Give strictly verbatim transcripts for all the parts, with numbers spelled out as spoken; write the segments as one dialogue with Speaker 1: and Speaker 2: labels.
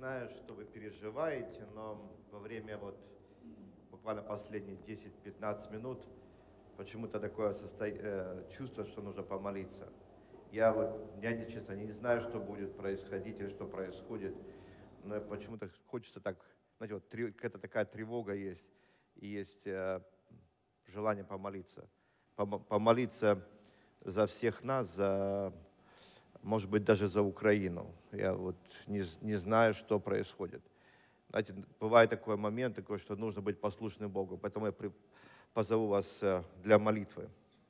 Speaker 1: знаю, что вы переживаете, но во время вот буквально последние десять-пятнадцать минут почему-то такое состо... э, чувство, что нужно помолиться. Я вот, я не честно, не знаю, что будет происходить или что происходит, но почему-то хочется так, знаете, вот три- какая-то такая тревога есть, и есть э, желание помолиться. Пом- помолиться за всех нас, за, может быть, даже за Украину. Я вот не, з- не знаю, что происходит. Знаете, бывает такой момент, такой, что нужно быть послушным Богу, поэтому я при- позову вас э, для молитвы.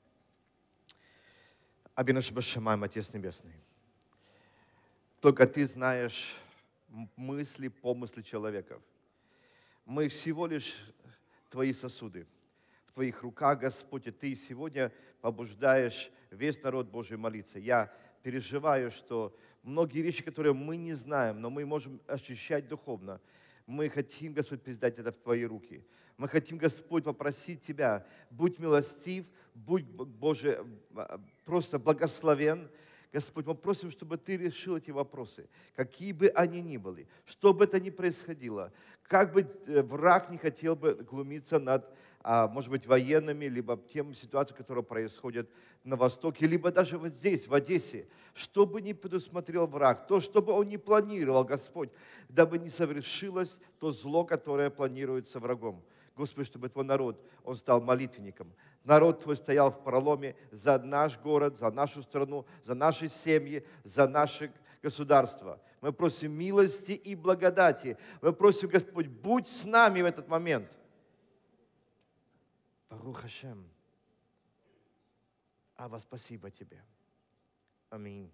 Speaker 1: Абинаш Башамай, Отец Небесный, только Ты знаешь м- мысли, помыслы человеков. Мы всего лишь Твои сосуды. В Твоих руках, Господь, и Ты сегодня побуждаешь весь народ Божий молиться. Я переживаю, что многие вещи, которые мы не знаем, но мы можем ощущать духовно, мы хотим, Господь, передать это в Твои руки. Мы хотим, Господь, попросить Тебя, будь милостив, будь, Боже, просто благословен. Господь, мы просим, чтобы Ты решил эти вопросы, какие бы они ни были, что бы это ни происходило, как бы э, враг не хотел бы глумиться над, а, может быть, военными, либо тем ситуациям, которые происходят на Востоке, либо даже вот здесь, в Одессе, что бы ни предусмотрел враг, то, что бы он ни планировал, Господь, дабы не совершилось то зло, которое планируется врагом. Господи, чтобы Твой народ, он стал молитвенником. Народ Твой стоял в проломе за наш город, за нашу страну, за наши семьи, за наше государство. Мы просим милости и благодати. Мы просим, Господь, будь с нами в этот момент. Барух Хашем. Ава, спасибо Тебе. Аминь.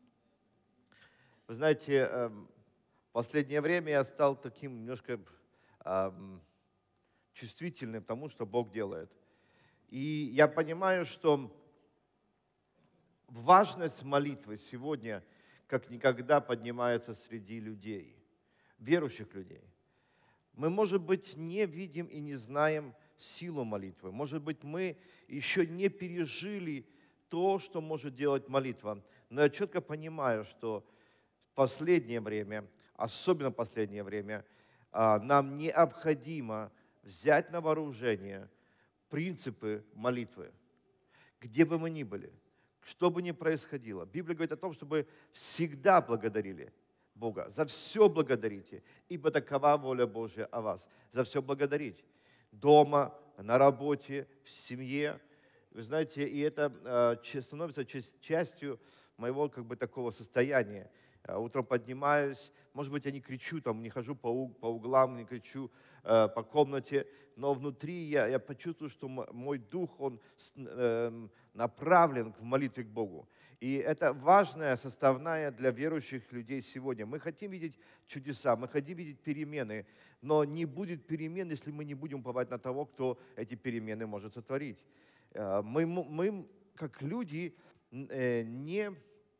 Speaker 1: Вы знаете, эм, в последнее время я стал таким немножко эм, чувствительным к тому, что Бог делает. И я понимаю, что важность молитвы сегодня как никогда поднимается среди людей, верующих людей. Мы, может быть, не видим и не знаем силу молитвы. Может быть, мы еще не пережили то, что может делать молитва. Но я четко понимаю, что в последнее время, особенно в последнее время, а, нам необходимо взять на вооружение принципы молитвы, где бы мы ни были, что бы ни происходило. Библия говорит о том, чтобы всегда благодарили Бога. За все благодарите, ибо такова воля Божья о вас. За все благодарить. Дома, на работе, в семье. Вы знаете, и это э, становится частью моего как бы такого состояния. Э, Утром поднимаюсь, может быть, я не кричу, там, не хожу по, у- по углам, не кричу э, по комнате, но внутри я, я почувствую, что м- мой дух, он с- эм, направлен в молитве к Богу. И это важная составная для верующих людей сегодня. Мы хотим видеть чудеса, мы хотим видеть перемены, но не будет перемен, если мы не будем уповать на того, кто эти перемены может сотворить. Э, Мы, м- мы как люди, н- э, не,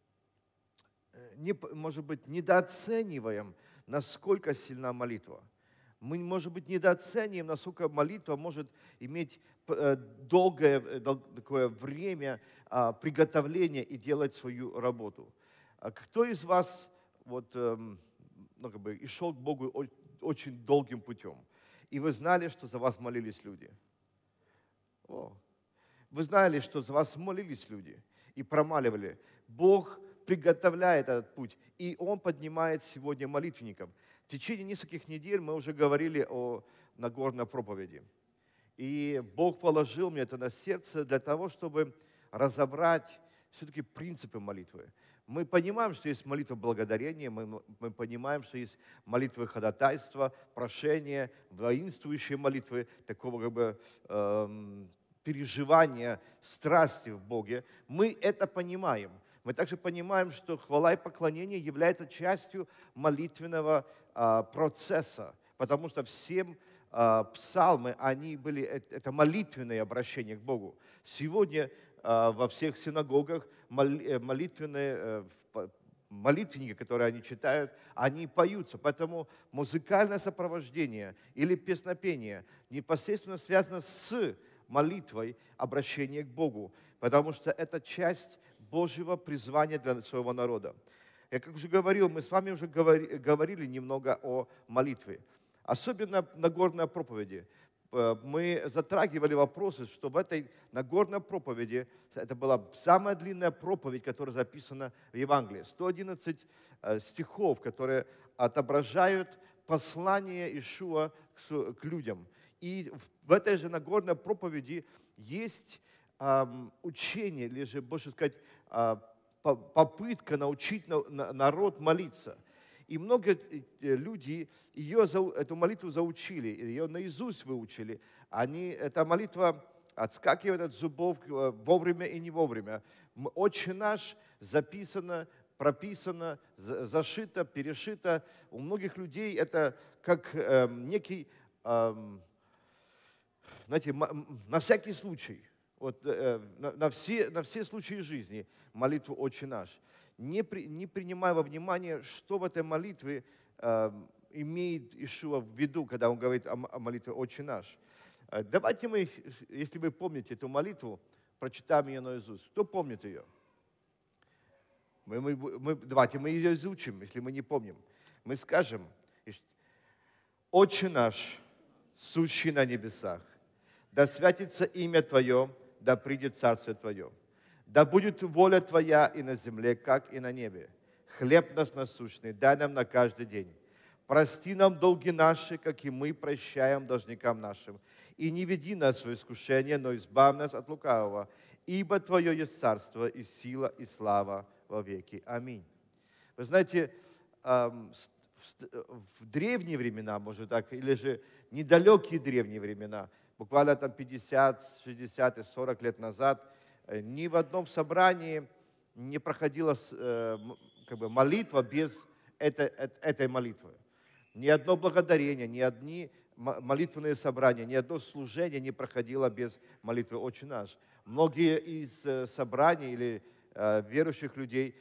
Speaker 1: э, не, п- может быть, недооцениваем, насколько сильна молитва. Мы, может быть, недооцениваем, насколько молитва может иметь э, долгое э, дол- такое время а, приготовления и делать свою работу. А кто из вас вот, эм, ну, как бы, и шел к Богу о- очень долгим путем, и вы знали, что за вас молились люди? О, вы знали, что за вас молились люди и промаливали. Бог приготовляет этот путь, и Он поднимает сегодня молитвенников. В течение нескольких недель мы уже говорили о Нагорной проповеди. И Бог положил мне это на сердце для того, чтобы разобрать все-таки принципы молитвы. Мы понимаем, что есть молитва благодарения, мы, мы понимаем, что есть молитвы ходатайства, прошения, воинствующие молитвы, такого как бы эм, переживания, страсти в Боге. Мы это понимаем. Мы также понимаем, что хвала и поклонение является частью молитвенного а, процесса, потому что всем а, псалмы, они были, э- это молитвенные обращения к Богу. Сегодня а, во всех синагогах мол- э, молитвенные э, по- молитвенники, которые они читают, они поются. Поэтому музыкальное сопровождение или песнопение непосредственно связано с молитвой обращения к Богу, потому что это часть Божьего призвания для своего народа. Я как уже говорил, мы с вами уже говори, говорили немного о молитве. Особенно в Нагорной проповеди. Мы затрагивали вопросы, что в этой Нагорной проповеди, это была самая длинная проповедь, которая записана в Евангелии. сто одиннадцать стихов, которые отображают послание Иешуа к людям. И в этой же Нагорной проповеди есть учение, или же, больше сказать, попытка научить народ молиться. И много людей ее, эту молитву заучили, ее наизусть выучили. Они, эта молитва отскакивает от зубов вовремя и не вовремя. «Отче наш» записано, прописано, зашито, перешито. У многих людей это как э, некий, э, знаете, на всякий случай. Вот, э, на, на, все, на все случаи жизни молитву «Отче наш». Не, при, не принимая во внимание, что в этой молитве э, имеет Иешуа в виду, когда он говорит о, о молитве «Отче наш». Э, давайте мы, если вы помните эту молитву, прочитаем ее наизусть. Кто помнит ее? Мы, мы, мы, давайте мы ее изучим, если мы не помним. Мы скажем: «Отче наш, сущий на небесах, да святится имя Твое, да придет царствие Твое. Да будет воля Твоя и на земле, как и на небе. Хлеб наш насущный дай нам на каждый день. Прости нам долги наши, как и мы прощаем должникам нашим. И не веди нас в искушение, но избавь нас от лукавого. Ибо Твое есть царство, и сила, и слава во веки. Аминь». Вы знаете, в древние времена, может так, или же недалекие древние времена, буквально там пятьдесят, шестьдесят и сорок лет назад, ни в одном собрании не проходила как бы, молитва без этой, этой молитвы. Ни одно благодарение, ни одни молитвенные собрания, ни одно служение не проходило без молитвы «Отче наш». Многие из собраний или верующих людей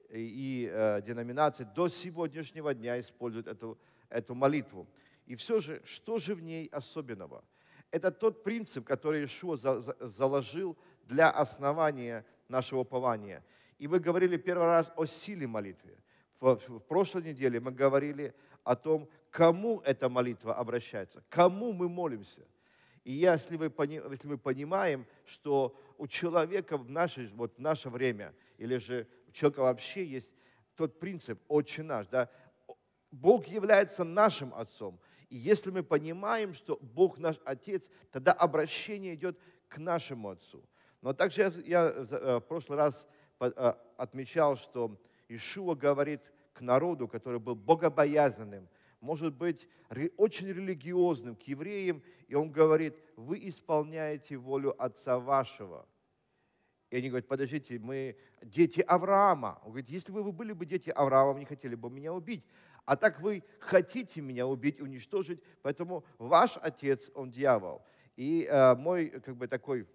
Speaker 1: и деноминаций до сегодняшнего дня используют эту, эту молитву. И все же, что же в ней особенного? Это тот принцип, который Иешуа заложил для основания нашего упования. И мы говорили первый раз о силе молитвы. В, в прошлой неделе мы говорили о том, кому эта молитва обращается, кому мы молимся. И если, вы, если мы понимаем, что у человека в наше, вот в наше время, или же у человека вообще есть тот принцип «Отче наш», да, Бог является нашим Отцом. И если мы понимаем, что Бог наш Отец, тогда обращение идет к нашему Отцу. Но также я, я в прошлый раз отмечал, что Иешуа говорит к народу, который был богобоязненным, может быть, очень религиозным, к евреям, и он говорит: вы исполняете волю Отца вашего. И они говорят: подождите, мы дети Авраама. Он говорит: если бы вы были бы дети Авраама, вы не хотели бы меня убить. А так вы хотите меня убить, уничтожить, поэтому ваш отец, он дьявол. И э, мой как бы такой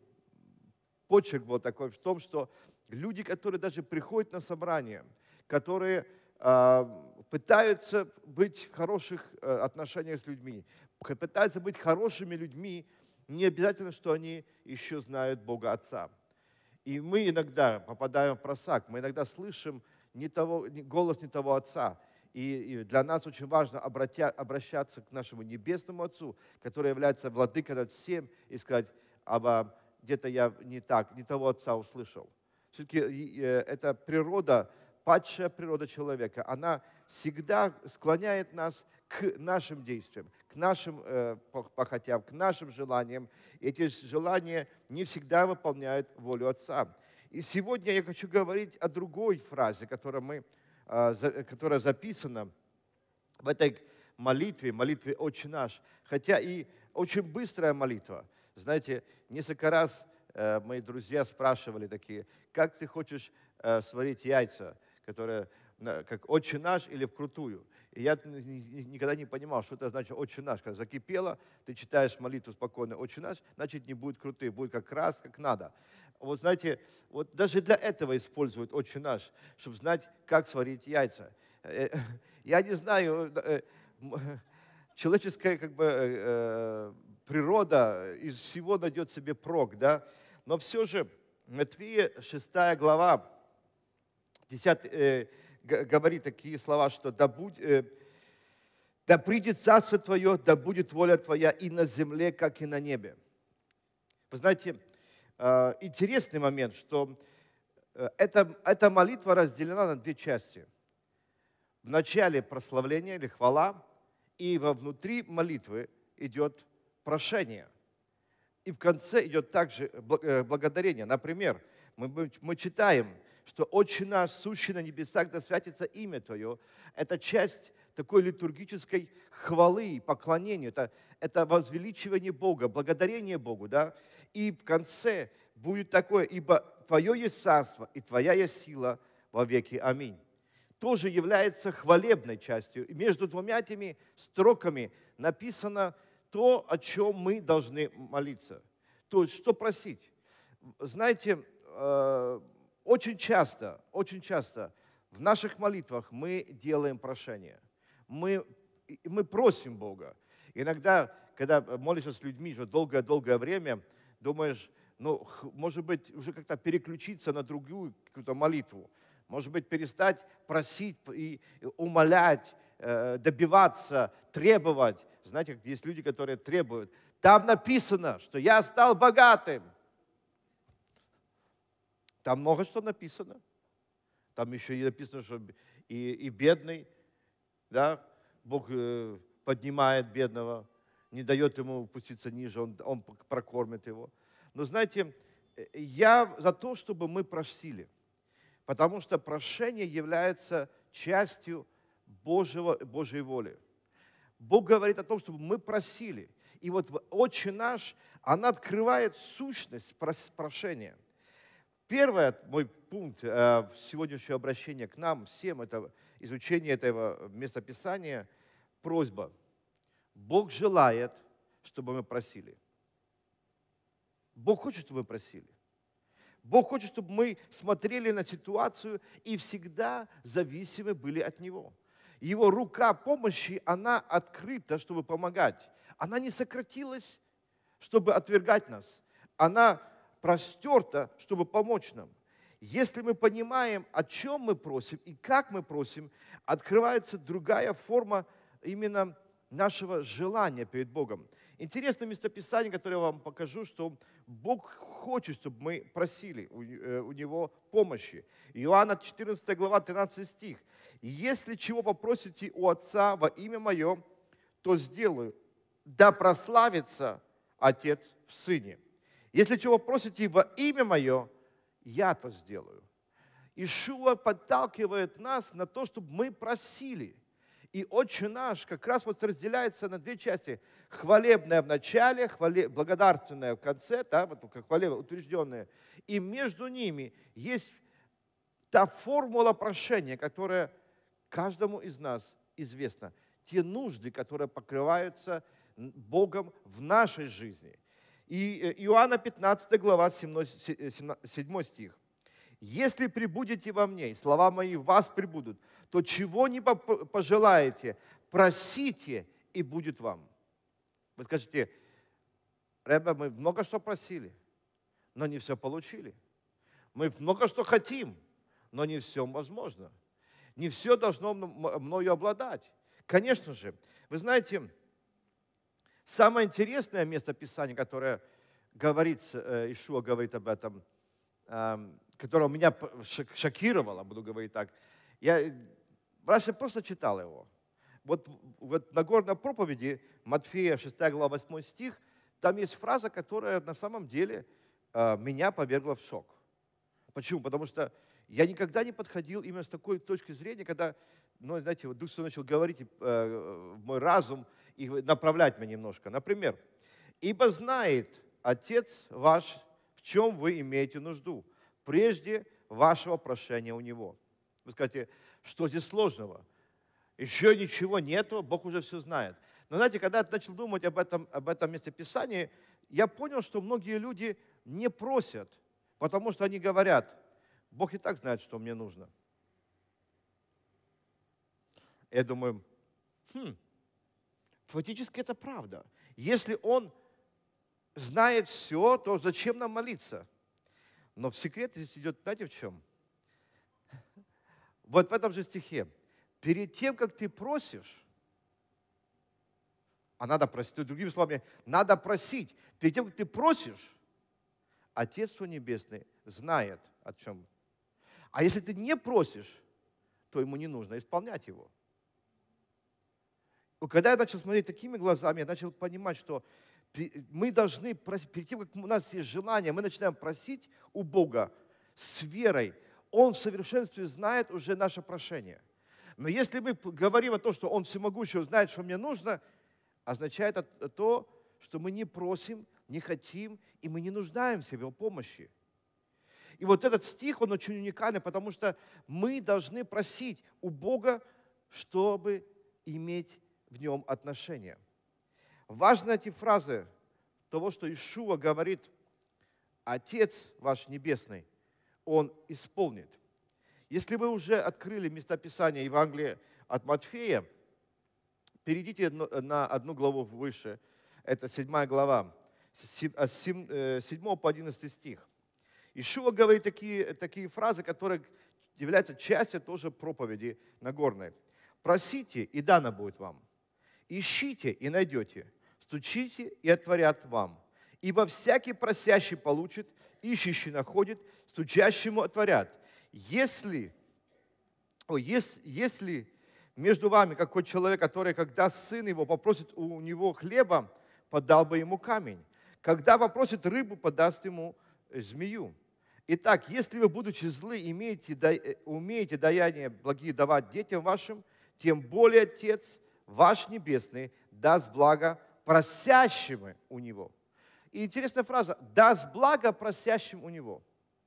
Speaker 1: почерк был такой в том, что люди, которые даже приходят на собрание, которые э, пытаются быть в хороших э, отношениях с людьми, пытаются быть хорошими людьми, не обязательно, что они еще знают Бога Отца. И мы иногда попадаем в просак, мы иногда слышим не того, голос не того Отца. И для нас очень важно обращаться к нашему Небесному Отцу, который является владыкой над всем, и сказать: а где-то я не так, не того Отца услышал. Все-таки эта природа, падшая природа человека, она всегда склоняет нас к нашим действиям, к нашим похотям, к нашим желаниям. Эти желания не всегда выполняют волю Отца. И сегодня я хочу говорить о другой фразе, которую мы которая записана в этой молитве, молитве «Отче наш». Хотя и очень быстрая молитва. Знаете, несколько раз мои друзья спрашивали такие: как ты хочешь сварить яйца, которые как «Отче наш» или вкрутую? И я никогда не понимал, что это значит «Отче наш». Когда закипело, ты читаешь молитву спокойно «Отче наш», значит, не будет крутые, будет как раз, как надо. Вот знаете, вот даже для этого используют «Отче наш», чтобы знать, как сварить яйца. Я не знаю, человеческая как бы природа из всего найдет себе прок, да? Но все же Матфея шестая глава, десятый, говорит такие слова, что да, будь, э, да придет царство Твое, да будет воля Твоя и на земле, как и на небе. Вы знаете, э, интересный момент, что э, эта, эта молитва разделена на две части. В начале прославление или хвала, и во внутри молитвы идет прошение. И в конце идет также благодарение. Например, мы, мы читаем, что «Отче наш, сущий на небесах, да святится имя Твое». Это часть такой литургической хвалы, поклонения. Это, это возвеличивание Бога, благодарение Богу. Да? И в конце будет такое: «Ибо Твое есть царство, и Твоя есть сила во веки. Аминь». Тоже является хвалебной частью. И между двумя этими строками написано то, о чем мы должны молиться. То есть, что просить. Знаете, очень часто, очень часто в наших молитвах мы делаем прошение. Мы, мы просим Бога. Иногда, когда молишься с людьми уже долгое-долгое время, думаешь, ну, может быть, уже как-то переключиться на другую какую-то молитву. Может быть, перестать просить и умолять, добиваться, требовать. Знаете, есть люди, которые требуют. Там написано, что я стал богатым. Там много что написано. Там еще и написано, что и, и бедный, да, Бог поднимает бедного, не дает ему опуститься ниже, он, он прокормит его. Но знаете, я за то, чтобы мы просили. Потому что прошение является частью Божьего, Божьей воли. Бог говорит о том, чтобы мы просили. И вот «Отче наш», она открывает сущность прошения. Первый мой пункт э, сегодняшнего обращения к нам всем, это изучение этого местописания, просьба. Бог желает, чтобы мы просили. Бог хочет, чтобы мы просили. Бог хочет, чтобы мы смотрели на ситуацию и всегда зависимы были от Него. Его рука помощи, она открыта, чтобы помогать. Она не сократилась, чтобы отвергать нас. Она простерта, чтобы помочь нам. Если мы понимаем, о чем мы просим и как мы просим, открывается другая форма именно нашего желания перед Богом. Интересное местописание, которое я вам покажу, что Бог хочет, чтобы мы просили у, у Него помощи. Иоанна четырнадцатая глава, тринадцатый стих. «Если чего попросите у Отца во имя Мое, то сделаю, да прославится Отец в Сыне. Если чего просите во имя Мое, я то сделаю». Иешуа подталкивает нас на то, чтобы мы просили. И «Отче наш» как раз вот разделяется на две части. Хвалебное в начале, хвале, благодарственное в конце, да, вот хвалебное, утвержденное. И между ними есть та формула прошения, которая каждому из нас известна. Те нужды, которые покрываются Богом в нашей жизни. И Иоанна пятнадцатая глава, седьмой стих. «Если пребудете во мне, и слова мои в вас пребудут, то чего не пожелаете, просите, и будет вам». Вы скажете: Ребе, мы много что просили, но не все получили. Мы много что хотим, но не все возможно. Не все должно мною обладать. Конечно же, вы знаете, самое интересное место Писания, которое говорит, Иешуа говорит об этом, которое меня шокировало, буду говорить так. Я раньше просто читал его. Вот, вот на Нагорной проповеди, Матфея шестая глава, восьмой стих, там есть фраза, которая на самом деле э, меня повергла в шок. Почему? Потому что я никогда не подходил именно с такой точки зрения, когда, ну, знаете, вот Дух Святой начал говорить э, в мой разум и направлять меня немножко. Например, «Ибо знает Отец ваш, в чем вы имеете нужду, прежде вашего прошения у Него». Вы скажете: что здесь сложного? Еще ничего нету, Бог уже все знает. Но знаете, когда я начал думать об этом, об этом месте Писания, я понял, что многие люди не просят, потому что они говорят: Бог и так знает, что мне нужно. Я думаю, хм, фактически это правда. Если Он знает все, то зачем нам молиться? Но в секрет здесь идет, знаете, в чем? вот в этом же стихе, перед тем, как ты просишь, а надо просить, то, другими словами, надо просить, перед тем, как ты просишь, Отец твой Небесный знает о чем. А если ты не просишь, то ему не нужно исполнять его. И когда я начал смотреть такими глазами, я начал понимать, что мы должны просить, перед тем, как у нас есть желание, мы начинаем просить у Бога с верой. Он в совершенстве знает уже наше прошение. Но если мы говорим о том, что Он всемогущий, знает, что мне нужно, означает это то, что мы не просим, не хотим, и мы не нуждаемся в Его помощи. И вот этот стих, он очень уникальный, потому что мы должны просить у Бога, чтобы иметь в Нем отношения. Важны эти фразы того, что Иешуа говорит: Отец ваш Небесный, Он исполнит. Если вы уже открыли местописание Евангелия от Матфея, перейдите на одну главу выше, это седьмая глава, с седьмого по одиннадцатый стих. Иешуа говорит такие, такие фразы, которые являются частью тоже проповеди Нагорной. «Просите, и дано будет вам. Ищите, и найдете. Стучите, и отворят вам. Ибо всякий просящий получит, ищущий находит, стучащему отворят. Если, о, если, если между вами какой человек, который, когда сын его попросит у него хлеба, подал бы ему камень. Когда попросит рыбу, подаст ему змею. Итак, если вы, будучи злы, имеете, умеете даяние благие давать детям вашим, тем более Отец ваш Небесный даст благо просящим у Него». И интересная фраза: «даст благо просящим у Него».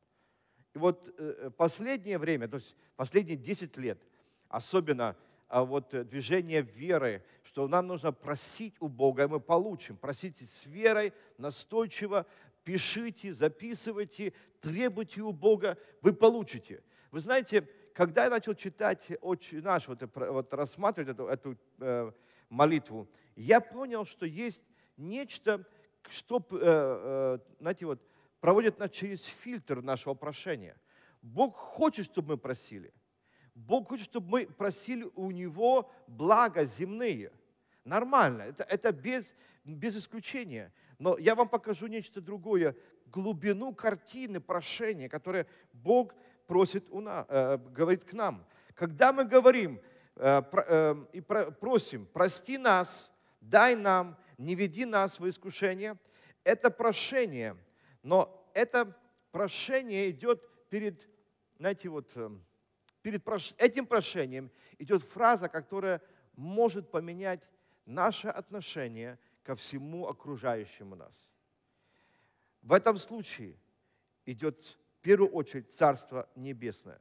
Speaker 1: И вот последнее время, то есть последние десять лет, особенно вот движение веры, что нам нужно просить у Бога, и мы получим. Просите с верой, настойчиво, пишите, записывайте, требуйте у Бога, вы получите. Вы знаете, когда я начал читать «Отче наш», вот, вот рассматривать эту, эту э, молитву, я понял, что есть нечто, что, э, э, знаете, вот, проводит нас через фильтр нашего прошения. Бог хочет, чтобы мы просили. Бог хочет, чтобы мы просили у Него блага земные. Нормально, это, это без, без исключения. Но я вам покажу нечто другое, глубину картины прошения, которое Бог просит у нас, э, говорит к нам. Когда мы говорим э, про, э, и про, просим: прости нас, дай нам, не веди нас в искушение, это прошение. Но это прошение идет перед, знаете, вот, перед этим прошением идет фраза, которая может поменять наше отношение ко всему окружающему нас. В этом случае идет в первую очередь Царство Небесное.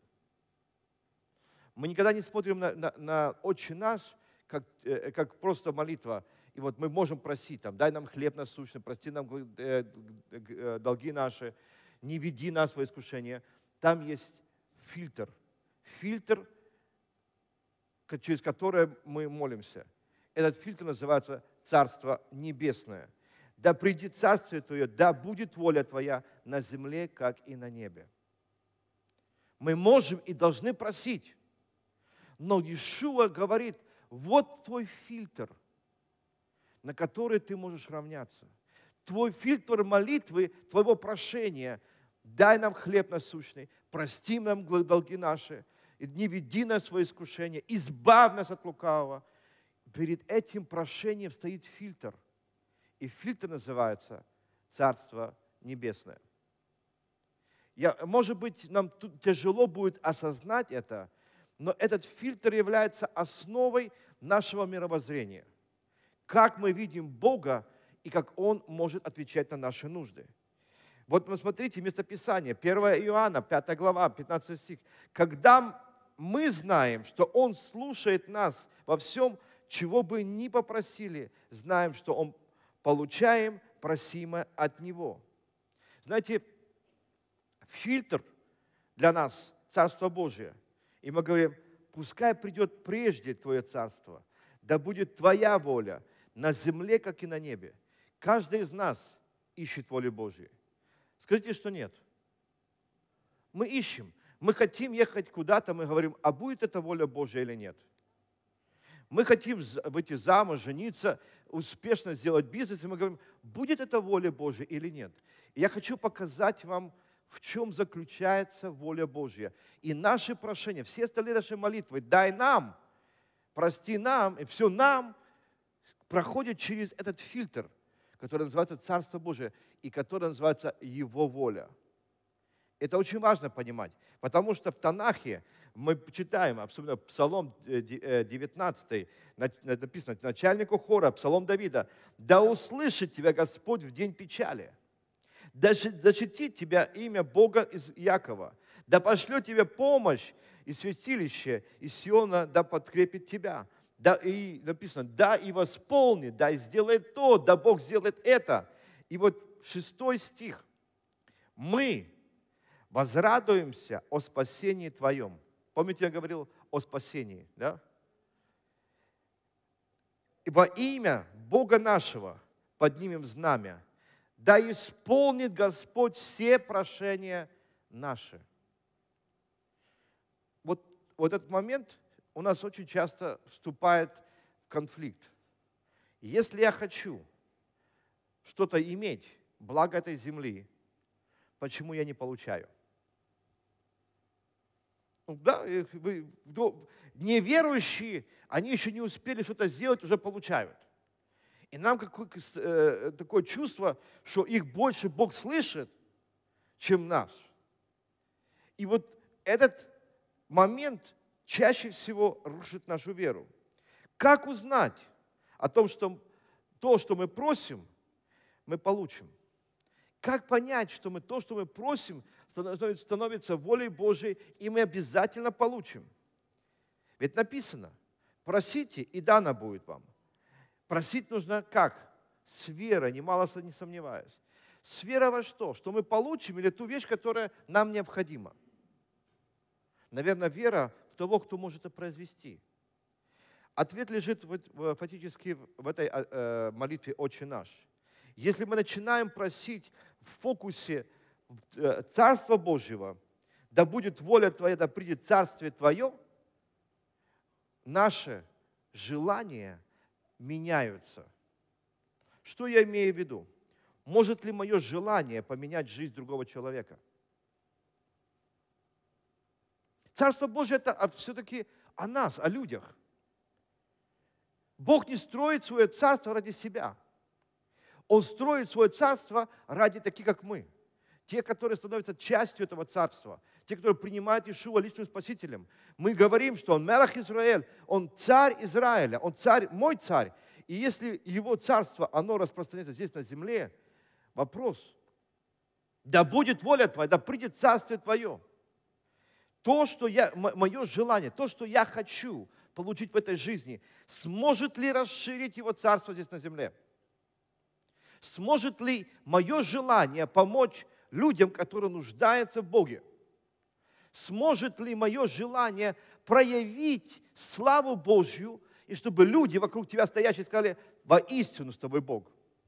Speaker 1: Мы никогда не смотрим на, на, на «Отче наш» как, как просто молитва. И вот мы можем просить, там, дай нам хлеб насущный, прости нам долги наши, не веди нас во искушение. Там есть фильтр. Фильтр, через который мы молимся. Этот фильтр называется Царство Небесное. Да придет Царствие Твое, да будет воля Твоя на земле, как и на небе. Мы можем и должны просить. Но Иешуа говорит: вот твой фильтр, на который ты можешь равняться. Твой фильтр молитвы, твоего прошения. Дай нам хлеб насущный, прости нам долги наши, не веди нас в искушение, избавь нас от лукавого. Перед этим прошением стоит фильтр. И фильтр называется Царство Небесное. Я, может быть, нам тут тяжело будет осознать это, но этот фильтр является основой нашего мировоззрения. Как мы видим Бога и как Он может отвечать на наши нужды. Вот посмотрите местописание, первое Иоанна, пятая глава, пятнадцатый стих. «Когда мы знаем, что Он слушает нас во всем, чего бы ни попросили, знаем, что Он получаем просимое от Него». Знаете, фильтр для нас – Царство Божие. И мы говорим: пускай придет прежде Твое Царство, да будет Твоя воля на земле, как и на небе. Каждый из нас ищет воли Божьей. Скажите, что нет. Мы ищем. Мы хотим ехать куда-то, мы говорим, а будет это воля Божья или нет? Мы хотим выйти замуж, жениться, успешно сделать бизнес, и мы говорим, будет это воля Божья или нет? И я хочу показать вам, в чем заключается воля Божья. И наши прошения, все остальные наши молитвы, дай нам, прости нам, и все нам, проходит через этот фильтр, который называется Царство Божие, и который называется Его воля. Это очень важно понимать, потому что в Танахе мы читаем, особенно Псалом девятнадцатый, написано, начальнику хора, Псалом Давида, «Да услышит тебя Господь в день печали, да защитит тебя имя Бога из Якова, да пошлет тебе помощь и святилище из Сиона, да подкрепит тебя». Да, и написано, да и восполнит, да и сделает то, да Бог сделает это. И вот шестой стих. Мы возрадуемся о спасении Твоем. Помните, я говорил о спасении, да? И во имя Бога нашего поднимем знамя. Да исполнит Господь все прошения наши. Вот, вот этот момент у нас очень часто вступает в конфликт. Если я хочу что-то иметь, благо этой земли, почему я не получаю? Ну, да, вы, неверующие, они еще не успели что-то сделать, уже получают. И нам какое, э, такое чувство, что их больше Бог слышит, чем нас. И вот этот момент чаще всего рушит нашу веру. Как узнать о том, что то, что мы просим, мы получим? Как понять, что мы то, что мы просим, становится волей Божией, и мы обязательно получим? Ведь написано, просите, и дано будет вам. Просить нужно как? С верой, немало не сомневаюсь. С верой во что? Что мы получим или ту вещь, которая нам необходима? Наверное, вера в того, кто может это произвести. Ответ лежит фактически в этой молитве «Отче наш». Если мы начинаем просить в фокусе Царства Божьего, да будет воля Твоя, да придет Царствие Твое, наши желания меняются. Что я имею в виду? Может ли мое желание поменять жизнь другого человека? Царство Божье – это все-таки о нас, о людях. Бог не строит свое царство ради себя. Он строит свое царство ради таких, как мы. Те, которые становятся частью этого царства. Те, которые принимают Иешуа личным спасителем. Мы говорим, что он Мелах Израиль, он царь Израиля, он царь, мой царь. И если его царство, оно распространяется здесь на земле, вопрос, да будет воля Твоя, да придет царствие Твое. То, что я, мое желание, то, что я хочу получить в этой жизни, сможет ли расширить его царство здесь на земле? Сможет ли мое желание помочь людям, которые нуждаются в Боге? Сможет ли мое желание проявить славу Божью, и чтобы люди вокруг тебя стоящие сказали, воистину с тобой Бог?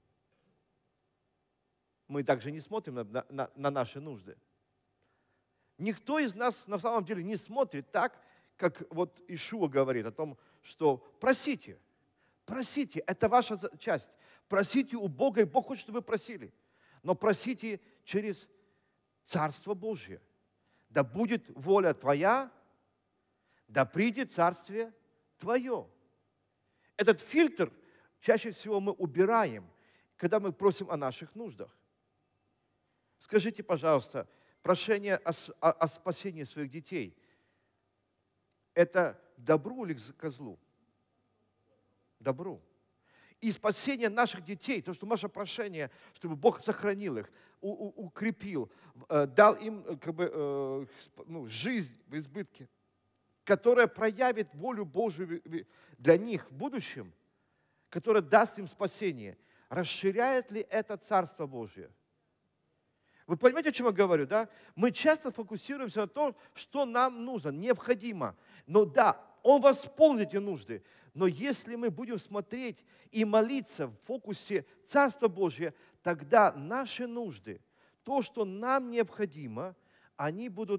Speaker 1: Мы также не смотрим на, на, на наши нужды. Никто из нас на самом деле не смотрит так, как вот Иешуа говорит о том, что просите, просите, это ваша часть. Просите у Бога, и Бог хочет, чтобы вы просили. Но просите через Царство Божье. Да будет воля Твоя, да придет Царствие Твое. Этот фильтр чаще всего мы убираем, когда мы просим о наших нуждах. Скажите, пожалуйста, прошение о, о, о спасении своих детей – это добру или козлу? Добру. И спасение наших детей, то, что наше прошение, чтобы Бог сохранил их, у, у, укрепил, э, дал им как бы, э, ну, жизнь в избытке, которая проявит волю Божию для них в будущем, которая даст им спасение. Расширяет ли это Царство Божие? Вы понимаете, о чем я говорю, да? Мы часто фокусируемся на том, что нам нужно, необходимо. Но да, Он восполнит эти нужды. Но если мы будем смотреть и молиться в фокусе Царства Божия, тогда наши нужды, то, что нам необходимо, они будут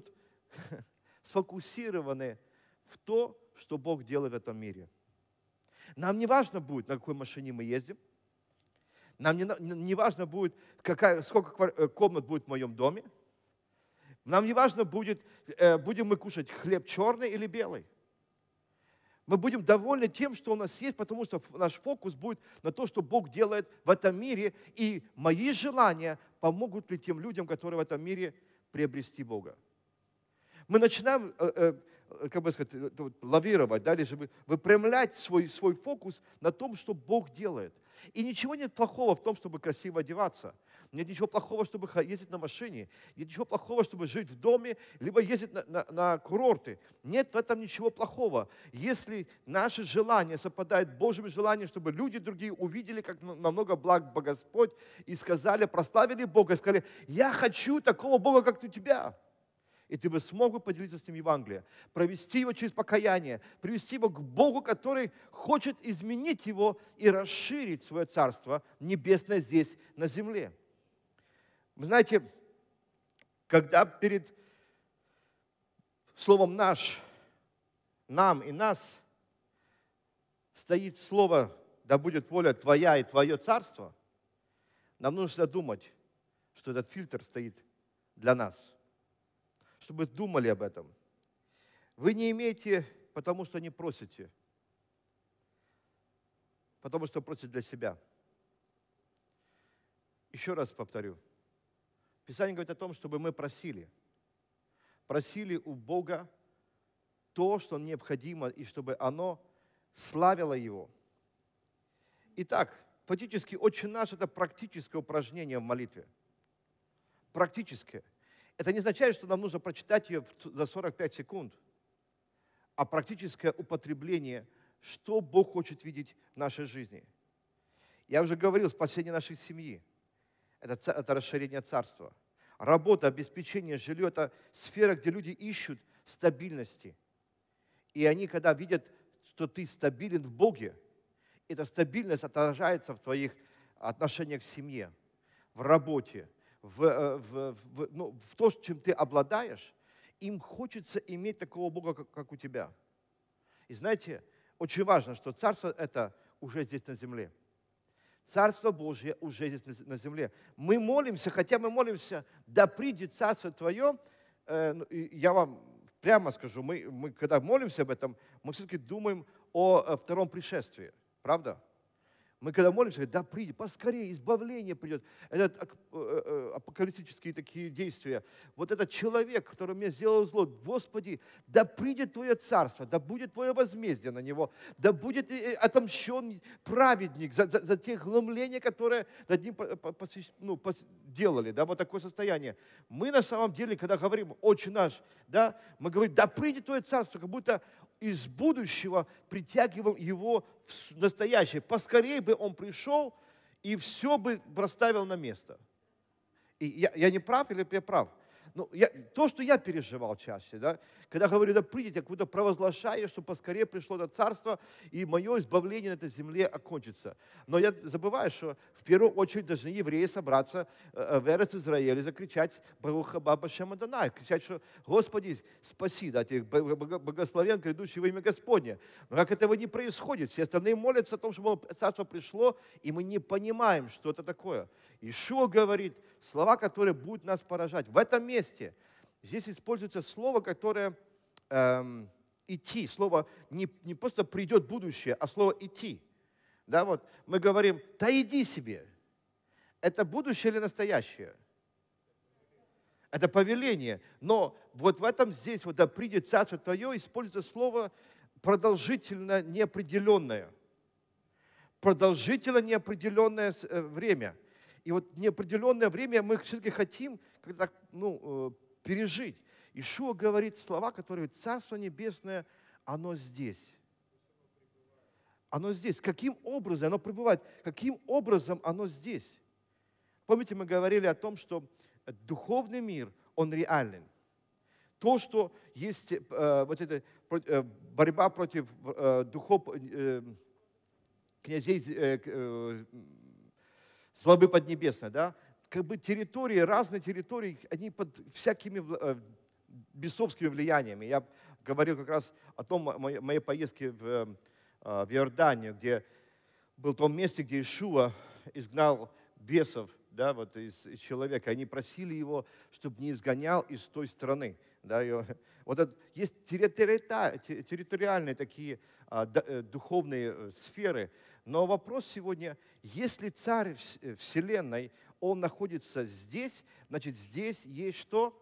Speaker 1: сфокусированы в то, что Бог делает в этом мире. Нам не важно будет, на какой машине мы ездим. Нам не, не важно будет, какая, сколько комнат будет в моем доме. Нам не важно будет, будем мы кушать хлеб черный или белый. Мы будем довольны тем, что у нас есть, потому что наш фокус будет на то, что Бог делает в этом мире, и мои желания помогут ли тем людям, которые в этом мире приобрести Бога. Мы начинаем, как бы сказать, лавировать, да, или же выпрямлять свой, свой фокус на том, что Бог делает. И ничего нет плохого в том, чтобы красиво одеваться. Нет ничего плохого, чтобы ездить на машине. Нет ничего плохого, чтобы жить в доме, либо ездить на, на, на курорты. Нет в этом ничего плохого. Если наши желания совпадают с Божьим желанием, чтобы люди другие увидели, как намного благ Господь, и сказали, прославили Бога, и сказали, я хочу такого Бога, как у тебя. И ты бы смог бы поделиться с ним Евангелием, провести его через покаяние, привести его к Богу, который хочет изменить его и расширить свое царство небесное здесь, на земле. Вы знаете, когда перед словом «наш», «нам» и «нас» стоит слово «да будет воля твоя и твое царство», нам нужно думать, что этот фильтр стоит для нас. Чтобы думали об этом. Вы не имеете, потому что не просите. Потому что просите для себя. Еще раз повторю. Писание говорит о том, чтобы мы просили. Просили у Бога то, что необходимо, и чтобы оно славило Его. Итак, фактически «Отче наш» — это практическое упражнение в молитве. Практическое. Это не означает, что нам нужно прочитать ее за сорок пять секунд, а практическое употребление, что Бог хочет видеть в нашей жизни. Я уже говорил, спасение нашей семьи – это, это расширение царства. Работа, обеспечение, жилье – это сфера, где люди ищут стабильности. И они, когда видят, что ты стабилен в Боге, эта стабильность отражается в твоих отношениях к семье, в работе, В, в, в, ну, в то, чем ты обладаешь, им хочется иметь такого Бога, как, как у тебя. И знаете, очень важно, что Царство это уже здесь на земле. Царство Божье уже здесь на земле. Мы молимся, хотя мы молимся, да придет Царство Твое. Э, я вам прямо скажу, мы, мы когда молимся об этом, мы все-таки думаем о, о втором пришествии. Правда? Мы когда молимся, говорим, да придет, поскорее, избавление придет. Это апокалиптические такие действия. Вот этот человек, который мне сделал зло, Господи, да придет Твое царство, да будет Твое возмездие на него, да будет отомщен праведник за, за, за те глумления, которые над ним ну, делали. Да, вот такое состояние. Мы на самом деле, когда говорим «Отче наш», да, мы говорим, да придет Твое царство, как будто из будущего притягиваем его в настоящее. Поскорее бы он пришел и все бы расставил на место. И я, я не прав или я прав? Ну, я, то, что я переживал чаще, да, когда говорю, да придите, я как будто провозглашаю, что поскорее пришло это царство, и мое избавление на этой земле окончится. Но я забываю, что в первую очередь должны евреи собраться в Эрец Израиле, закричать «Барух хаба б'Шем Адонай», кричать, что «Господи, спаси, да, благословен грядущий во имя Господне». Но как этого не происходит, все остальные молятся о том, чтобы царство пришло, и мы не понимаем, что это такое. Ишуа говорит слова, которые будут нас поражать. В этом месте здесь используется слово, которое эм, идти. Слово не, не просто придет будущее, а слово идти. Да, вот мы говорим, да иди себе. Это будущее или настоящее? Это повеление. Но вот в этом здесь, вот да придет царство Твое, используется слово продолжительно неопределенное. Продолжительно неопределенное время. И вот неопределенное время мы все-таки хотим как-то ну, пережить. Ишуа говорит слова, которые Царство Небесное, оно здесь. Оно здесь. Каким образом оно пребывает? Каким образом оно здесь? Помните, мы говорили о том, что духовный мир, он реален. То, что есть э, вот эта э, борьба против э, духов, э, князей, э, э, злобы поднебесной, да, как бы территории, разные территории, они под всякими бесовскими влияниями. Я говорил как раз о том, моей, моей поездке в, в Иорданию, где был в том месте, где Иешуа изгнал бесов, да, вот из, из человека. Они просили его, чтобы не изгонял из той страны. Да, и, вот это, есть территориальные такие а, духовные сферы. Но вопрос сегодня, если царь вселенной, он находится здесь, значит, здесь есть что?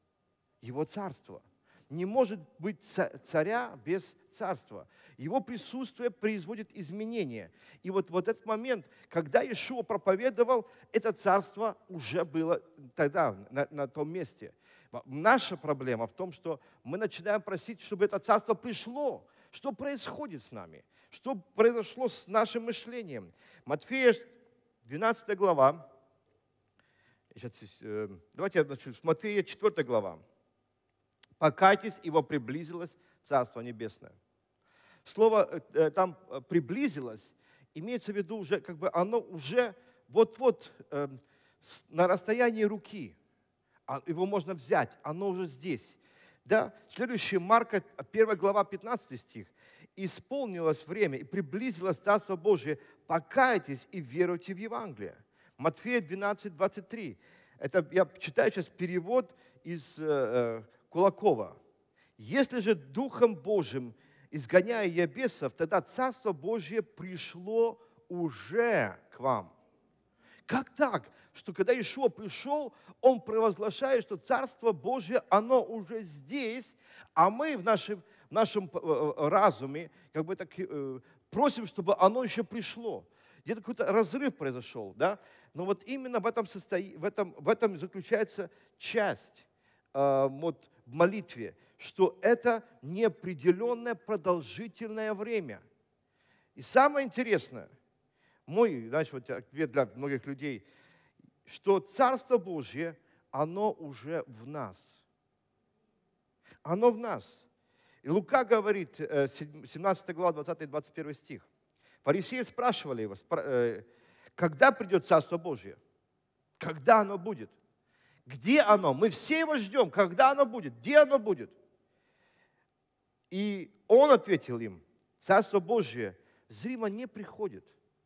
Speaker 1: Его царство. Не может быть царя без царства. Его присутствие производит изменения. И вот, вот этот момент, когда Иешуа проповедовал, это царство уже было тогда на, на том месте. Наша проблема в том, что мы начинаем просить, чтобы это царство пришло. Что происходит с нами? Что произошло с нашим мышлением? Матфея двенадцатая глава. Сейчас, давайте я начну с Матфея четвёртая глава. «Покайтесь, ибо приблизилось Царство Небесное». Слово э, там «приблизилось» имеется в виду уже, как бы оно уже вот-вот э, на расстоянии руки. Его можно взять, оно уже здесь. Да? Следующее, Марка, первая глава, пятнадцатый стих. «Исполнилось время, и приблизилось Царство Божие, покайтесь и веруйте в Евангелие». Матфея двенадцать, двадцать три. Это я читаю сейчас перевод из э, Кулакова. «Если же Духом Божьим изгоняя я бесов, тогда Царство Божье пришло уже к вам». Как так? Что когда Иешуа пришел, Он провозглашает, что Царство Божье, оно уже здесь, а мы в нашем, в нашем разуме как бы так, просим, чтобы оно еще пришло. Где-то какой-то разрыв произошел, да? Но вот именно в этом, состои, в этом, в этом заключается часть э, вот, в молитве, что это неопределенное продолжительное время. И самое интересное, мой, знаешь, вот ответ для многих людей, что Царство Божье, оно уже в нас. Оно в нас. И Лука говорит, семнадцатая глава, двадцатый двадцать первый стих. Фарисеи спрашивали его, когда придет Царство Божье? Когда оно будет? Где оно? Мы все его ждем. Когда оно будет? Где оно будет? И он ответил им, Царство Божье зримо не приходит.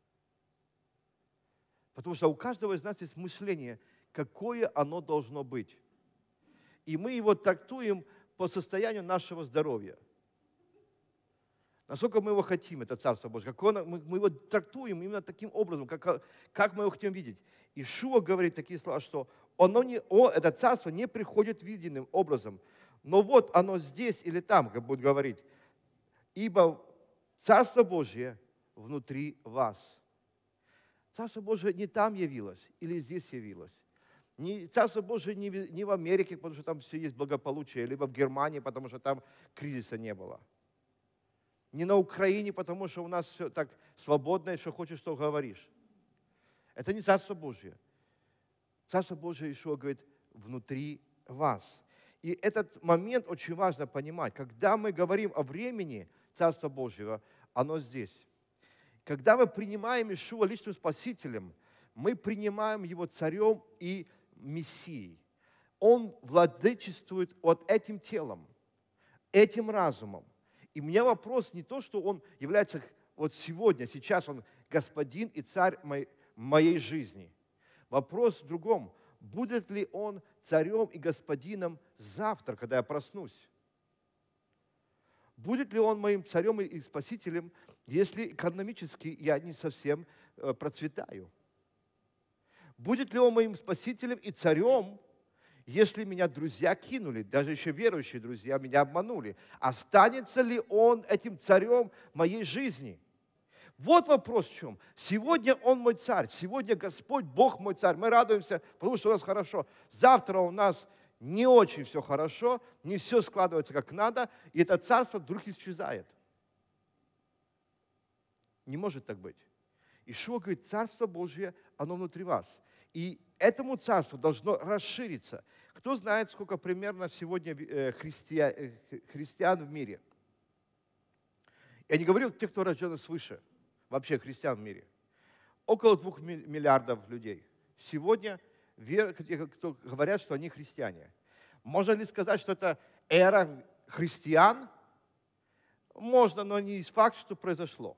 Speaker 1: Потому что у каждого из нас есть мышление, какое оно должно быть. И мы его трактуем по состоянию нашего здоровья. Насколько мы его хотим, это Царство Божье, как он, мы, мы его трактуем именно таким образом, как, как мы его хотим видеть. Иешуа говорит такие слова, что оно не, о, это Царство не приходит виденным образом, но вот оно здесь или там, как будет говорить, ибо Царство Божье внутри вас. Царство Божие не там явилось или здесь явилось. Не, Царство Божие не, не в Америке, потому что там все есть благополучие, либо в Германии, потому что там кризиса не было. Не на Украине, потому что у нас все так свободно, и что хочешь, что говоришь. Это не Царство Божие. Царство Божие, Иешуа говорит, внутри вас. И этот момент очень важно понимать. Когда мы говорим о времени Царства Божьего, оно здесь. Когда мы принимаем Иешуа личным Спасителем, мы принимаем Его Царем и Мессией. Он владычествует вот этим телом, этим разумом. И у меня вопрос не то, что Он является вот сегодня, сейчас Он Господин и Царь моей, моей жизни. Вопрос в другом. Будет ли Он Царем и Господином завтра, когда я проснусь? Будет ли Он моим Царем и Спасителем, если экономически я не совсем процветаю? Будет ли Он моим Спасителем и Царем, если меня друзья кинули, даже еще верующие друзья меня обманули? Останется ли Он этим Царем моей жизни? Вот вопрос в чем. Сегодня Он мой Царь, сегодня Господь, Бог мой Царь. Мы радуемся, потому что у нас хорошо. Завтра у нас не очень все хорошо, не все складывается как надо, и это царство вдруг исчезает. Не может так быть. Иешуа говорит, Царство Божье, оно внутри вас. И этому царству должно расшириться. Кто знает, сколько примерно сегодня христиан, христиан в мире? Я не говорю тех, кто рожден свыше, вообще христиан в мире. Около двух миллиардов людей. Сегодня кто говорят, что они христиане. Можно ли сказать, что это, эра христиан? Можно, но не факт, что произошло.